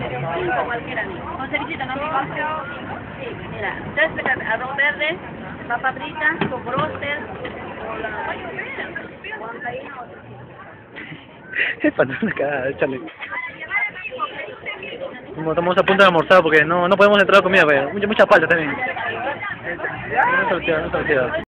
5 cualquiera. Con cevichito, ¿no, amigo? Sí, mira, 3 petas arroz verde, papa frita, con broster, con la... Es para una cagada, échale. Estamos a punto de almorzar porque no podemos entrar a comida, mucha falta también. No se olvida.